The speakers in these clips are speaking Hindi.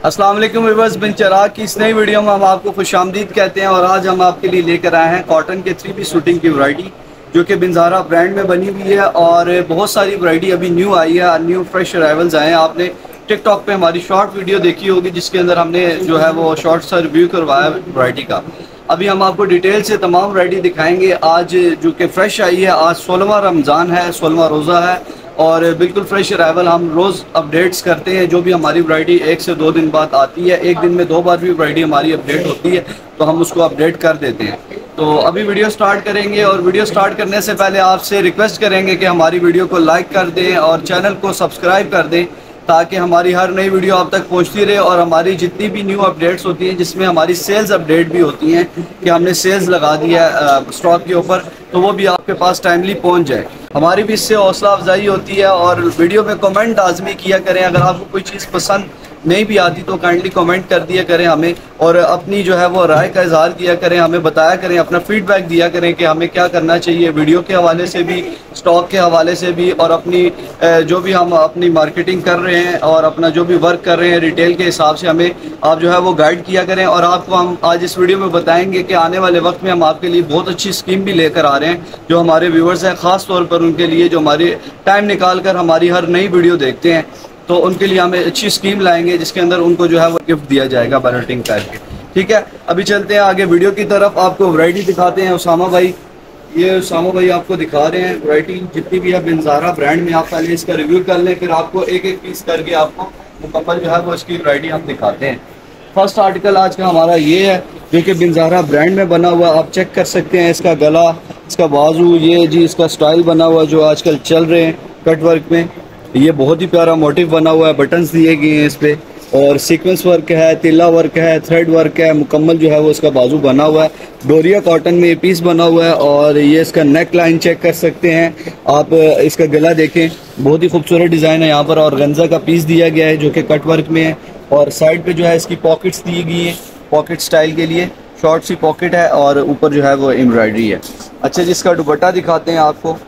अस्सलाम वालेकुम व्यूअर्स, बिन चिराग की इस नई वीडियो में हम आपको खुशामदीद कहते हैं। और आज हम आपके लिए लेकर आए हैं कॉटन के 3 पीस शूटिंग की वैरायटी जो कि बिनज़ारा ब्रांड में बनी हुई है। और बहुत सारी वैरायटी अभी न्यू आई है, न्यू फ्रेश अराइवल्स आए हैं। आपने टिकटॉक पे हमारी शॉर्ट वीडियो देखी होगी जिसके अंदर हमने जो है वो शॉर्ट सा रिव्यू करवाया वैरायटी का। अभी हम आपको डिटेल से तमाम वैरायटी दिखाएंगे। आज जो कि फ्रेश आई है, आज 16वां रमज़ान है, 16वां रोज़ा है और बिल्कुल फ्रेश अराइवल। हम रोज़ अपडेट्स करते हैं, जो भी हमारी वैरायटी 1 से 2 दिन बाद आती है। एक दिन में 2 बार भी वैरायटी हमारी अपडेट होती है तो हम उसको अपडेट कर देते हैं। तो अभी वीडियो स्टार्ट करेंगे और वीडियो स्टार्ट करने से पहले आपसे रिक्वेस्ट करेंगे कि हमारी वीडियो को लाइक कर दें और चैनल को सब्सक्राइब कर दें ताकि हमारी हर नई वीडियो आप तक पहुंचती रहे। और हमारी जितनी भी न्यू अपडेट्स होती हैं, जिसमें हमारी सेल्स अपडेट भी होती हैं कि हमने सेल्स लगा दिया है स्टॉक के ऊपर, तो वो भी आपके पास टाइमली पहुंच जाए। हमारी भी इससे हौसला अफजाई होती है। और वीडियो में कमेंट लाजमी किया करें। अगर आपको कोई चीज़ पसंद नहीं भी आती तो काइंडली कमेंट कर दिया करें हमें, और अपनी जो है वो राय का इजहार किया करें, हमें बताया करें, अपना फीडबैक दिया करें कि हमें क्या करना चाहिए वीडियो के हवाले से भी, स्टॉक के हवाले से भी, और अपनी जो भी हम अपनी मार्केटिंग कर रहे हैं और अपना जो भी वर्क कर रहे हैं रिटेल के हिसाब से हमें आप जो है वो गाइड किया करें। और आपको हम आज इस वीडियो में बताएंगे कि आने वाले वक्त में हम आपके लिए बहुत अच्छी स्कीम भी लेकर आ रहे हैं जो हमारे व्यूवर्स हैं, ख़ास तौर पर उनके लिए जो हमारे टाइम निकाल कर हमारी हर नई वीडियो देखते हैं। तो उनके लिए हमें अच्छी स्कीम लाएंगे जिसके अंदर उनको जो है वो गिफ्ट दिया जाएगा बैलेटिंग करके। ठीक है, अभी चलते हैं आगे वीडियो की तरफ। आपको वैरायटी दिखाते हैं। उसामा भाई, ये उसामा भाई आपको दिखा रहे हैं वैरायटी जितनी भी है बिनज़ारा ब्रांड में। आप पहले इसका रिव्यू कर लें, फिर आपको एक एक पीस करके आपको मुकम्मल जो है वो इसकी वैरायटी हम दिखाते हैं। फर्स्ट आर्टिकल आज का हमारा ये है जो कि बिनज़ारा ब्रांड में बना हुआ। आप चेक कर सकते हैं इसका गला, इसका बाजू, ये जी इसका स्टाइल बना हुआ जो आजकल चल रहे हैं कट वर्क में। ये बहुत ही प्यारा मोटिव बना हुआ है, बटन्स दिए गए हैं इस पे, और सीक्वेंस वर्क है, तिल्ला वर्क है, थ्रेड वर्क है, मुकम्मल जो है वो इसका बाजू बना हुआ है। डोरिया कॉटन में ये पीस बना हुआ है। और ये इसका नेक लाइन चेक कर सकते हैं आप, इसका गला देखें, बहुत ही खूबसूरत डिज़ाइन है यहाँ पर। और गंजा का पीस दिया गया है जो कि कट वर्क में है। और साइड पे जो है इसकी पॉकेट्स दी गई है, पॉकेट स्टाइल के लिए शॉर्ट सी पॉकेट है, और ऊपर जो है वो एम्ब्रॉयडरी है। अच्छा, जिसका दुपट्टा दिखाते हैं आपको।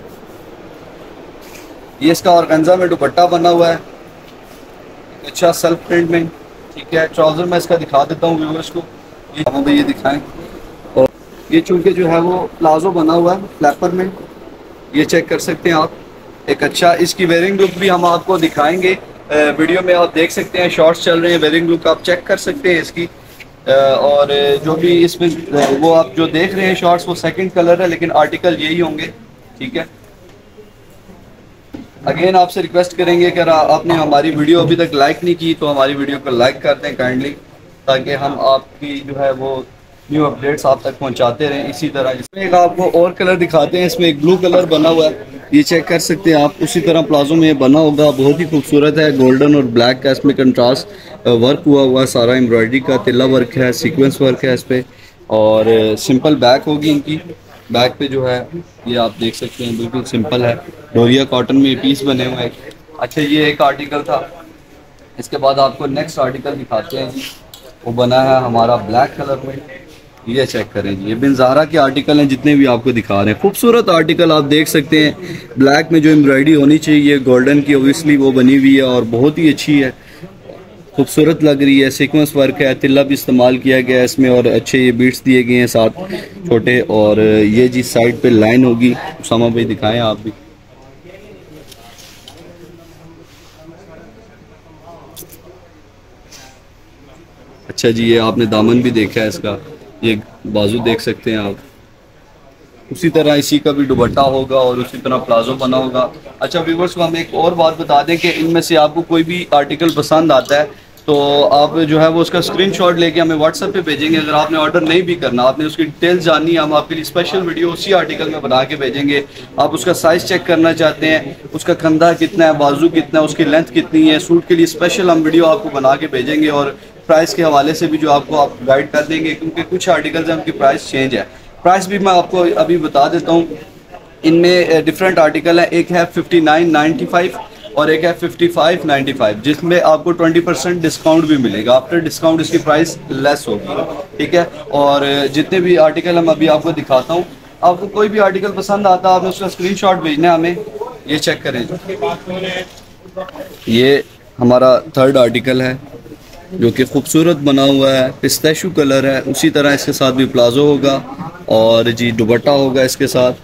ये इसका ऑर्गेन्जा में दुपट्टा बना हुआ है, अच्छा सेल्फ प्रिंट में। ठीक है, ट्राउज़र मैं इसका दिखा देता हूँ व्यूअर्स को, ये दिखाएं। और ये चूंकि जो है वो प्लाजो बना हुआ है फ्लैपर में, ये चेक कर सकते हैं आप। एक अच्छा इसकी वेयरिंग लुक भी हम आपको दिखाएंगे वीडियो में, आप देख सकते हैं शॉर्ट्स चल रहे हैं, वेयरिंग लुक आप चेक कर सकते हैं इसकी। और जो भी इसमें वो आप जो देख रहे हैं शॉर्ट्स वो सेकंड कलर है, लेकिन आर्टिकल यही होंगे। ठीक है, अगेन आपसे रिक्वेस्ट करेंगे कि अगर आपने हमारी वीडियो अभी तक लाइक नहीं की तो हमारी वीडियो को लाइक कर दें काइंडली, ताकि हम आपकी जो है वो न्यू अपडेट्स आप तक पहुंचाते रहें इसी तरह। इसमें एक आपको और कलर दिखाते हैं, इसमें एक ब्लू कलर बना हुआ है, ये चेक कर सकते हैं आप। उसी तरह प्लाजो में बना होगा, बहुत ही खूबसूरत है, गोल्डन और ब्लैक का इसमें कंट्रास्ट वर्क हुआ है सारा, एम्ब्रॉयडरी का तिल्ला वर्क है, सीक्वेंस वर्क है इस पर। और सिंपल बैक होगी इनकी, बैक पे जो है ये आप देख सकते हैं बिल्कुल सिंपल है, डोरिया कॉटन में पीस बने हुए हैं। अच्छा, ये एक आर्टिकल था। इसके बाद आपको नेक्स्ट आर्टिकल दिखाते हैं जी, वो बना है हमारा ब्लैक कलर में। ये चेक करें जी, ये बिनज़ारा के आर्टिकल हैं जितने भी आपको दिखा रहे हैं, खूबसूरत आर्टिकल आप देख सकते हैं। ब्लैक में जो एम्ब्रॉयडरी होनी चाहिए गोल्डन की ओबियसली वो बनी हुई है और बहुत ही अच्छी है, खूबसूरत लग रही है। सीक्वेंस वर्क है, तिल्ला भी इस्तेमाल किया गया है इसमें, और अच्छे ये बीट्स दिए गए हैं साथ छोटे। और ये जी साइड पे लाइन होगी, उसामा भाई दिखाएं आप भी। अच्छा जी, ये आपने दामन भी देखा है इसका, ये बाजू देख सकते हैं आप। उसी तरह इसी का भी दुपट्टा होगा और उसी तरह प्लाजो बना होगा। अच्छा व्यूवर्स को हम एक और बात बता दें कि इनमें से आपको कोई भी आर्टिकल पसंद आता है तो आप जो है वो उसका स्क्रीनशॉट लेके हमें व्हाट्सएप पे भेजेंगे। अगर आपने ऑर्डर नहीं भी करना, आपने उसकी डिटेल्स जाननी है, हम आपके लिए स्पेशल वीडियो उसी आर्टिकल में बना के भेजेंगे। आप उसका साइज़ चेक करना चाहते हैं, उसका कंधा कितना है, बाजू कितना है, उसकी लेंथ कितनी है, सूट के लिए स्पेशल हम वीडियो आपको बना के भेजेंगे। और प्राइस के हवाले से भी जो आपको आप गाइड कर देंगे, क्योंकि कुछ आर्टिकल्स हैं उनकी प्राइस चेंज है। प्राइस भी मैं आपको अभी बता देता हूँ। इनमें डिफरेंट आर्टिकल है, एक है 59.95 और एक है 55.95, जिसमें आपको 20% डिस्काउंट भी मिलेगा। आफ्टर डिस्काउंट इसकी प्राइस लेस होगी। ठीक है, और जितने भी आर्टिकल हम अभी आपको दिखाता हूँ, आपको कोई भी आर्टिकल पसंद आता है आपने उसका स्क्रीनशॉट भेजना है हमें। ये चेक करें, ये हमारा थर्ड आर्टिकल है, जो कि खूबसूरत बना हुआ है, पिस्ताशू कलर है। उसी तरह इसके साथ भी प्लाजो होगा और जी दुपट्टा होगा इसके साथ।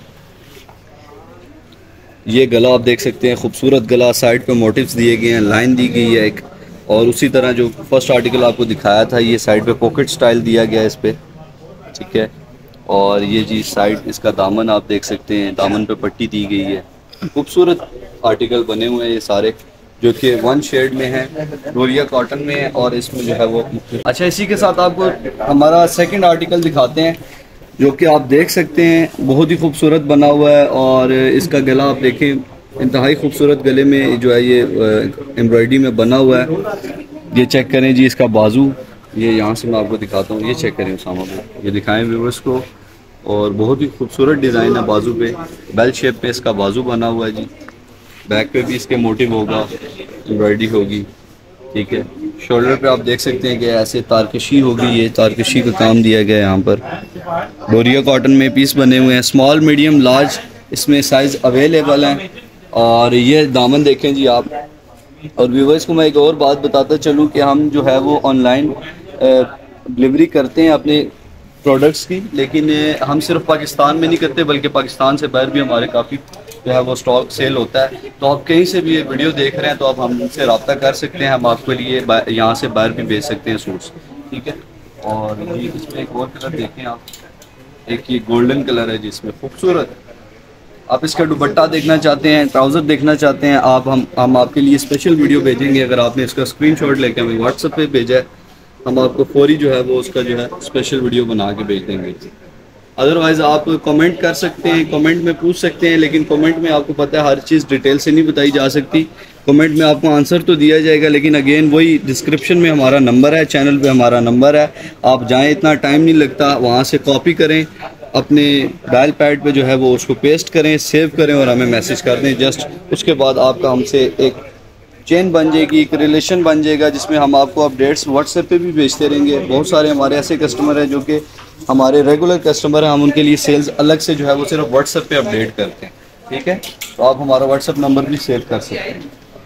ये गला आप देख सकते हैं, खूबसूरत गला, साइड पे मोटिव्स दिए गए हैं, लाइन दी गई है एक। और उसी तरह जो फर्स्ट आर्टिकल आपको दिखाया था, ये साइड पे पॉकेट स्टाइल दिया गया है इस पे, ठीक है। और ये जी साइड इसका दामन आप देख सकते हैं, दामन पे पट्टी दी गई है। खूबसूरत आर्टिकल बने हुए हैं ये सारे, जो कि वन शेड में है, डोरिया कॉटन में है और इसमें जो है वो। अच्छा, इसी के साथ आपको हमारा सेकंड आर्टिकल दिखाते हैं, जो कि आप देख सकते हैं बहुत ही खूबसूरत बना हुआ है। और इसका गला आप देखें, इंतहाई खूबसूरत गले में जो है ये एम्ब्रॉयडरी में बना हुआ है। ये चेक करें जी इसका बाजू, ये यहाँ से मैं आपको दिखाता हूँ, ये चेक करें उसामा को, ये दिखाएं व्यूअर्स को। और बहुत ही खूबसूरत डिज़ाइन है बाजू पे, बेल शेप पे इसका बाजू बना हुआ है जी। बैक पे भी इसके मोटिव होगा, एम्ब्रॉयडरी होगी, ठीक है। शोल्डर पे आप देख सकते हैं कि ऐसे तारकशी होगी, ये तारकशी का काम दिया गया है यहाँ पर। डोरिया कॉटन में पीस बने हुए हैं, स्मॉल मीडियम लार्ज इसमें साइज़ अवेलेबल हैं। और ये दामन देखें जी आप। और व्यूवर्स को मैं एक और बात बताता चलूँ कि हम जो है वो ऑनलाइन डिलीवरी करते हैं अपने प्रोडक्ट्स की, लेकिन हम सिर्फ पाकिस्तान में नहीं करते बल्कि पाकिस्तान से बाहर भी हमारे काफ़ी जो है वो स्टॉक सेल होता है। तो आप कहीं से भी ये वीडियो देख रहे हैं तो आप हमसे रब्ता कर सकते हैं, हम आपके लिए यहाँ से बाहर भी भेज सकते हैं सूट्स, ठीक है। और ये इसमें एक और कलर देखें आप, एक ये गोल्डन कलर है जिसमें खूबसूरत। आप इसका दुपट्टा देखना चाहते हैं, ट्राउज़र देखना चाहते हैं, आप हम आपके लिए स्पेशल वीडियो भेजेंगे। अगर आपने इसका स्क्रीनशॉट लेके हमें व्हाट्सएप पे भेजा है, हम आपको फौरी जो है वो उसका जो है स्पेशल वीडियो बना के भेज देंगे। अदरवाइज़ आप कमेंट कर सकते हैं, कमेंट में पूछ सकते हैं, लेकिन कमेंट में आपको पता है हर चीज़ डिटेल से नहीं बताई जा सकती। कमेंट में आपको आंसर तो दिया जाएगा, लेकिन अगेन वही डिस्क्रिप्शन में हमारा नंबर है, चैनल पे हमारा नंबर है, आप जाएं, इतना टाइम नहीं लगता, वहाँ से कॉपी करें, अपने डायल पैड पे जो है वो उसको पेस्ट करें, सेव करें और हमें मैसेज कर दें। जस्ट उसके बाद आपका हमसे एक चेन बन जाएगी, एक रिलेशन बन जाएगा, जिसमें हम आपको अपडेट्स व्हाट्सएप पे भी भेजते रहेंगे। बहुत सारे हमारे ऐसे कस्टमर हैं जो कि हमारे रेगुलर कस्टमर हैं, हम उनके लिए सेल्स अलग से जो है वो सिर्फ व्हाट्सएप पे अपडेट करते हैं, ठीक है। तो आप हमारा व्हाट्सएप नंबर भी सेव कर सकते हैं।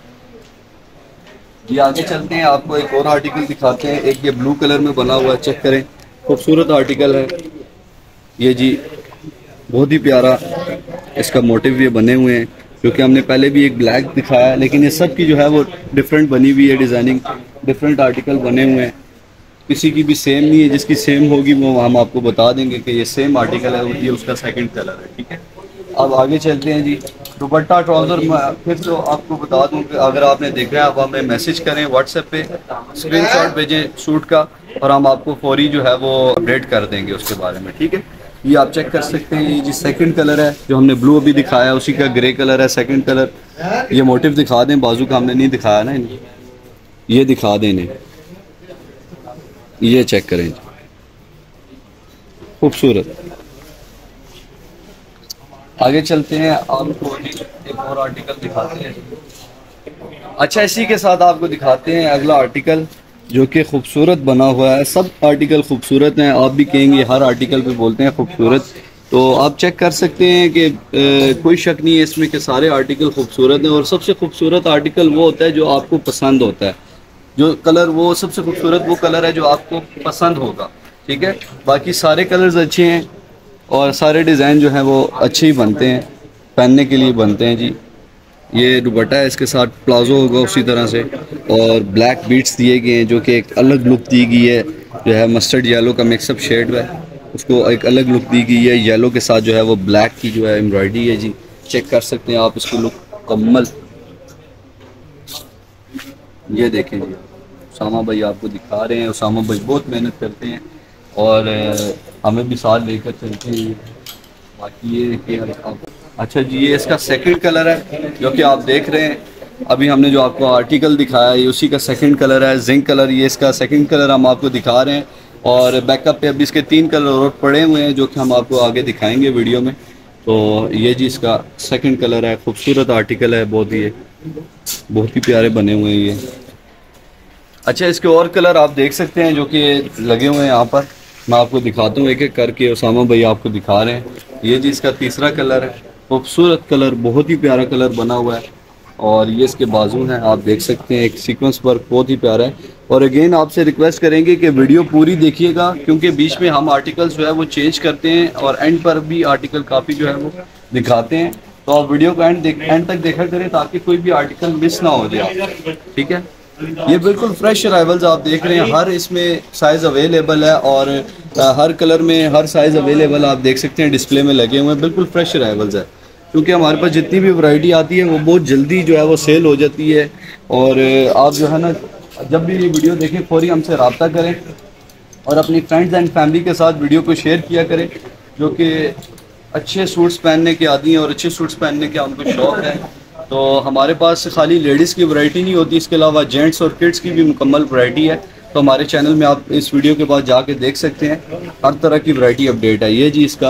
ये आगे चलते हैं, आपको एक और आर्टिकल दिखाते हैं। एक ये ब्लू कलर में बना हुआ है, चेक करें, खूबसूरत आर्टिकल है ये जी, बहुत ही प्यारा इसका मोटिव ये बने हुए हैं, क्योंकि हमने पहले भी एक ब्लैक दिखाया है, लेकिन ये सब की जो है वो डिफरेंट बनी हुई है, डिज़ाइनिंग डिफरेंट आर्टिकल बने हुए हैं, किसी की भी सेम नहीं है। जिसकी सेम होगी वो हम आपको बता देंगे कि ये सेम आर्टिकल है, ये उसका सेकंड कलर है, ठीक है। अब आगे चलते हैं जी, दुपट्टा ट्राउज़र फिर तो आपको बता दूं कि अगर आपने देखा है आप हमें मैसेज करें व्हाट्सएप पे, स्क्रीनशॉट भेजें सूट का और हम आपको फौरी जो है वो अपडेट कर देंगे उसके बारे में, ठीक है। ये आप चेक कर सकते हैं, ये जी सेकंड कलर है, जो हमने ब्लू अभी दिखाया उसी का ग्रे कलर है सेकंड कलर। ये मोटिव दिखा दें, बाजू का हमने नहीं दिखाया ना इन्हें, ये दिखा दें इन्हें, ये चेक करें, खूबसूरत। आगे चलते हैं, आपको एक और आर्टिकल दिखाते हैं। अच्छा, इसी के साथ आपको दिखाते हैं अगला आर्टिकल, जो कि खूबसूरत बना हुआ है। सब आर्टिकल खूबसूरत हैं, आप भी कहेंगे हर आर्टिकल पे बोलते हैं खूबसूरत, तो आप चेक कर सकते हैं कि कोई शक नहीं है इसमें कि सारे आर्टिकल खूबसूरत हैं। और सबसे खूबसूरत आर्टिकल वो होता है जो आपको पसंद होता है, जो कलर, वो सबसे खूबसूरत वो कलर है जो आपको पसंद होगा, ठीक है। बाकी सारे कलर्स अच्छे हैं और सारे डिज़ाइन जो हैं वो अच्छे ही बनते हैं, पहनने के लिए बनते हैं जी। ये दुपट्टा है, इसके साथ प्लाजो होगा उसी तरह से, और ब्लैक बीट्स दिए गए हैं जो कि एक अलग लुक दी गई है, जो है मस्टर्ड येलो का मिक्सअप शेड है, उसको एक अलग लुक दी गई है। येलो के साथ जो है वो ब्लैक की जो है एम्ब्रॉयडरी है जी, चेक कर सकते हैं आप इसकी लुक मुकम्मल। ये देखें जी, उसामा भाई आपको दिखा रहे हैं, उसामा भाई बहुत मेहनत करते हैं और हमें भी साथ लेकर चलते हैं। बाकी ये कि अच्छा जी, ये इसका सेकंड कलर है जो कि आप देख रहे हैं। अभी हमने जो आपको आर्टिकल दिखाया है उसी का सेकंड कलर है, जिंक कलर, ये इसका सेकंड कलर हम आपको दिखा रहे हैं। और बैकअप पे अभी इसके 3 कलर और पड़े हुए हैं जो कि हम आपको आगे दिखाएंगे वीडियो में। तो ये जी इसका सेकंड कलर है, खूबसूरत आर्टिकल है, बहुत ही प्यारे बने हुए हैं ये। अच्छा, इसके और कलर आप देख सकते हैं जो कि लगे हुए हैं यहाँ पर, मैं आपको दिखाता हूँ एक एक करके, उसामा भाई आपको दिखा रहे हैं। ये जी इसका तीसरा कलर है, खूबसूरत कलर, बहुत ही प्यारा कलर बना हुआ है। और ये इसके बाजू हैं, आप देख सकते हैं। एक सीक्वेंस वर्क बहुत ही प्यारा है। और अगेन आपसे रिक्वेस्ट करेंगे कि वीडियो पूरी देखिएगा, क्योंकि बीच में हम आर्टिकल्स जो है वो चेंज करते हैं और एंड पर भी आर्टिकल काफ़ी जो है वो दिखाते हैं। तो आप वीडियो को एंड तक देखा करें ताकि कोई भी आर्टिकल मिस ना हो जाए, ठीक है। ये बिल्कुल फ्रेश अराइवल्स आप देख रहे हैं, हर इसमें साइज़ अवेलेबल है और हर कलर में हर साइज़ अवेलेबल आप देख सकते हैं डिस्प्ले में लगे हुए हैं। बिल्कुल फ्रेश अराइवल्स है, क्योंकि हमारे पास जितनी भी वैरायटी आती है वो बहुत जल्दी जो है वो सेल हो जाती है। और आप जो है ना जब भी ये वीडियो देखें फौरी हमसे रब्ता करें और अपनी फ्रेंड्स एंड फैमिली के साथ वीडियो को शेयर किया करें, जो कि अच्छे सूट्स पहनने के आदी हैं और अच्छे सूट्स पहनने के उनको शौक़ है। तो हमारे पास खाली लेडीज़ की वैरायटी नहीं होती, इसके अलावा जेंट्स और किड्स की भी मुकम्मल वैरायटी है। तो हमारे चैनल में आप इस वीडियो के बाद जाके देख सकते हैं, हर तरह की वैरायटी अपडेट है। ये जी इसका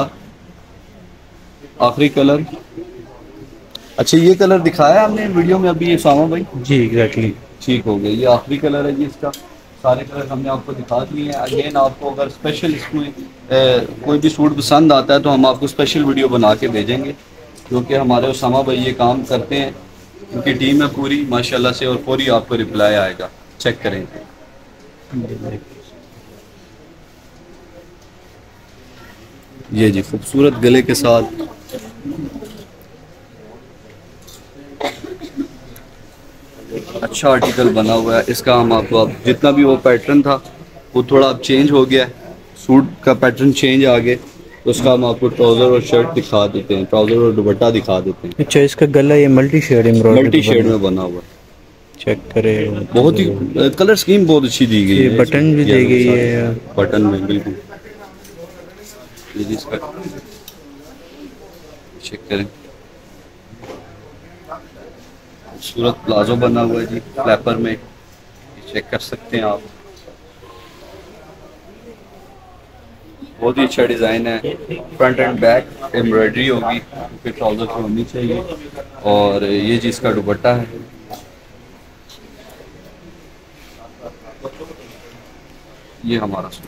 आखिरी कलर। अच्छा ये कलर दिखाया हमने वीडियो में अभी उसामा भाई जी? एग्जैक्टली ठीक हो गया। ये आखिरी कलर है जी इसका। सारे कलर हमने आपको दिखा दिए हैं। अगेन आपको अगर स्पेशल इसमें कोई भी सूट पसंद आता है तो हम आपको स्पेशल वीडियो बना के भेजेंगे, क्योंकि हमारे उसामा भाई ये काम करते हैं, उनकी टीम है पूरी माशाल्लाह से, और पूरी आपको रिप्लाई आएगा, चेक करें। ये जी खूबसूरत गले के साथ अच्छा आर्टिकल बना हुआ है। इसका हम आपको अब जितना भी वो पैटर्न था वो थोड़ा अब चेंज हो गया है, सूट का पैटर्न चेंज आ गया, तो उसका हम आपको ट्राउज़र और शर्ट दिखा देते हैं, ट्राउज़र और दुपट्टा दिखा देते हैं। अच्छा इसका गला ये मल्टी शेड में बना हुआ है, चेक करें। बहुत ही कलर स्कीम बहुत अच्छी दी गई है। बटन भी दी गई है, बटन में बिल्कुल इसका चेक करें। खूबसूरत प्लाजो बना हुआ है जी फ्लैपर में, चेक कर सकते हैं आप। बहुत ही अच्छा डिज़ाइन है। फ्रंट एंड बैक एम्ब्रॉयडरी होगी, फिर ट्राउज़र की होनी चाहिए। और ये जी इसका दुपट्टा है। ये हमारा सूट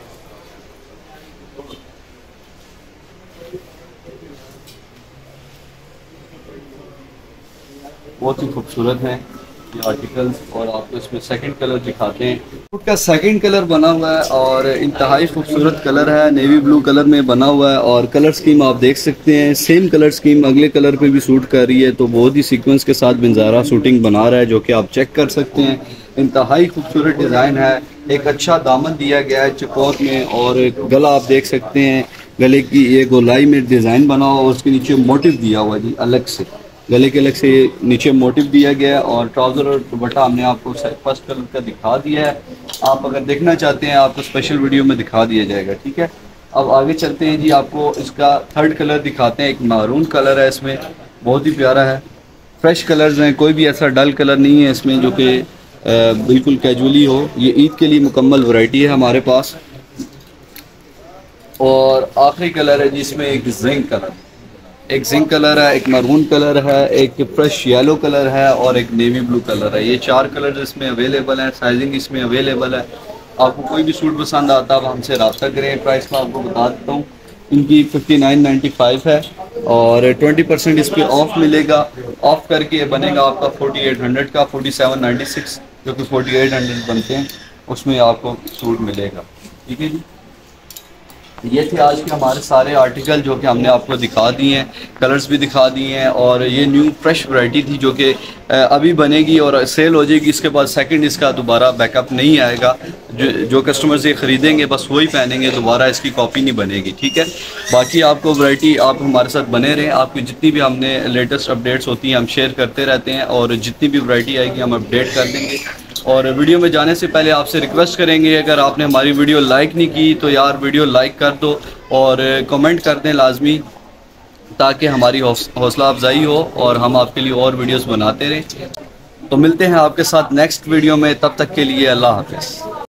बहुत ही खूबसूरत है ये आर्टिकल्स। और आपको इसमें सेकंड कलर दिखाते हैं। सूट का सेकंड कलर बना हुआ है और इंतहाई खूबसूरत कलर है, नेवी ब्लू कलर में बना हुआ है। और कलर स्कीम आप देख सकते हैं, सेम कलर स्कीम अगले कलर पे भी सूट कर रही है। तो बहुत ही सीक्वेंस के साथ बंजारा शूटिंग बना रहा है, जो कि आप चेक कर सकते हैं। इंतहाई खूबसूरत डिज़ाइन है, एक अच्छा दामन दिया गया है चकोर में, और गला आप देख सकते हैं, गले की ये गोलाई में डिज़ाइन बना हुआ, उसके नीचे मोटिव दिया हुआ जी अलग से, गले के अलग से नीचे मोटिव दिया गया है। और ट्राउज़र और दुपट्टा हमने आपको फर्स्ट कलर का दिखा दिया है। आप अगर देखना चाहते हैं आपको स्पेशल वीडियो में दिखा दिया जाएगा, ठीक है। अब आगे चलते हैं जी, आपको इसका थर्ड कलर दिखाते हैं। एक मैरून कलर है, इसमें बहुत ही प्यारा है, फ्रेश कलर्स हैं, कोई भी ऐसा डल कलर नहीं है इसमें, जो कि बिल्कुल कैजुअली हो। ये ईद के लिए मुकम्मल वैरायटी है हमारे पास। और आखिरी कलर है जिसमें एक जिंक कलर, एक जिंक कलर है, एक मरून कलर है, एक फ्रेश येलो कलर है और एक नेवी ब्लू कलर है। ये चार कलर इसमें अवेलेबल हैं, साइजिंग इसमें अवेलेबल है। आपको कोई भी सूट पसंद आता है आप हमसे रब्ता करें। प्राइस मैं आपको बता देता हूँ, इनकी 59.95 है और 20% इस पर ऑफ मिलेगा। ऑफ करके ये बनेगा आपका 4800 का, 4796 जो कि 4800 बनते हैं, उसमें आपको सूट मिलेगा, ठीक है जी। ये थे आज के हमारे सारे आर्टिकल जो कि हमने आपको दिखा दिए हैं, कलर्स भी दिखा दिए हैं। और ये न्यू फ्रेश वैरायटी थी जो कि अभी बनेगी और सेल हो जाएगी। इसके बाद सेकंड इसका दोबारा बैकअप नहीं आएगा। जो कस्टमर्स ये ख़रीदेंगे बस वही पहनेंगे, दोबारा इसकी कॉपी नहीं बनेगी, ठीक है। बाकी आपको वैरायटी आप हमारे साथ बने रहें, आपकी जितनी भी हमने लेटेस्ट अपडेट्स होती हैं हम शेयर करते रहते हैं, और जितनी भी वैरायटी आएगी हम अपडेट कर देंगे। और वीडियो में जाने से पहले आपसे रिक्वेस्ट करेंगे, अगर आपने हमारी वीडियो लाइक नहीं की तो यार वीडियो लाइक कर दो और कमेंट कर दें लाजमी, ताकि हमारी हौसला अफजाई हो और हम आपके लिए और वीडियोस बनाते रहें। तो मिलते हैं आपके साथ नेक्स्ट वीडियो में, तब तक के लिए अल्लाह हाफ़िज़।